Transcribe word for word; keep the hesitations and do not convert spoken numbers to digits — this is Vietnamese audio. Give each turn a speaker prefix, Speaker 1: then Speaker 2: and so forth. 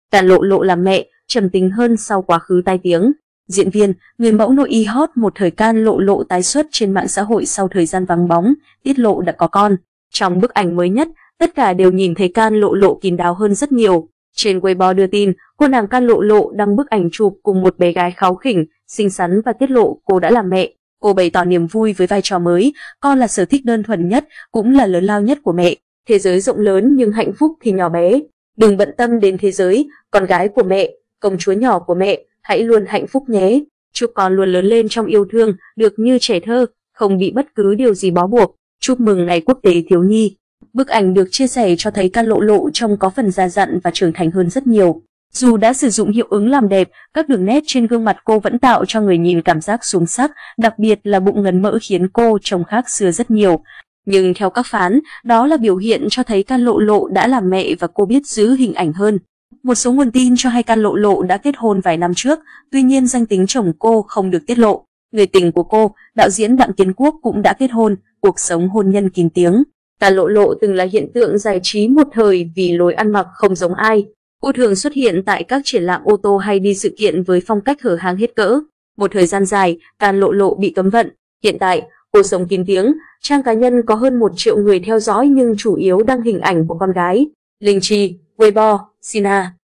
Speaker 1: Càn Lộ Lộ làm mẹ, trầm tính hơn sau quá khứ tai tiếng. Diễn viên, người mẫu nội y hot một thời Càn Lộ Lộ tái xuất trên mạng xã hội sau thời gian vắng bóng, tiết lộ đã có con. Trong bức ảnh mới nhất, tất cả đều nhìn thấy Càn Lộ Lộ kín đáo hơn rất nhiều. Trên Weibo đưa tin, cô nàng Càn Lộ Lộ đăng bức ảnh chụp cùng một bé gái kháu khỉnh, xinh xắn và tiết lộ cô đã làm mẹ. Cô bày tỏ niềm vui với vai trò mới, con là sở thích đơn thuần nhất, cũng là lớn lao nhất của mẹ. Thế giới rộng lớn nhưng hạnh phúc thì nhỏ bé. Đừng bận tâm đến thế giới, con gái của mẹ, công chúa nhỏ của mẹ, hãy luôn hạnh phúc nhé. Chúc con luôn lớn lên trong yêu thương, được như trẻ thơ, không bị bất cứ điều gì bó buộc. Chúc mừng Ngày Quốc tế Thiếu nhi. Bức ảnh được chia sẻ cho thấy Càn Lộ Lộ trông có phần già dặn và trưởng thành hơn rất nhiều. Dù đã sử dụng hiệu ứng làm đẹp, các đường nét trên gương mặt cô vẫn tạo cho người nhìn cảm giác xuống sắc, đặc biệt là bụng ngấn mỡ khiến cô trông khác xưa rất nhiều. Nhưng theo các phán, đó là biểu hiện cho thấy Càn Lộ Lộ đã làm mẹ và cô biết giữ hình ảnh hơn. Một số nguồn tin cho hay Càn Lộ Lộ đã kết hôn vài năm trước, tuy nhiên danh tính chồng cô không được tiết lộ. Người tình của cô, đạo diễn Đặng Kiến Quốc cũng đã kết hôn, cuộc sống hôn nhân kín tiếng. Càn Lộ Lộ từng là hiện tượng giải trí một thời vì lối ăn mặc không giống ai. Cô thường xuất hiện tại các triển lãm ô tô hay đi sự kiện với phong cách hở hang hết cỡ. Một thời gian dài, Càn Lộ Lộ bị cấm vận. Hiện tại, cô sống kín tiếng, trang cá nhân có hơn một triệu người theo dõi nhưng chủ yếu đăng hình ảnh của con gái. Linh Chi, Weibo, Sina.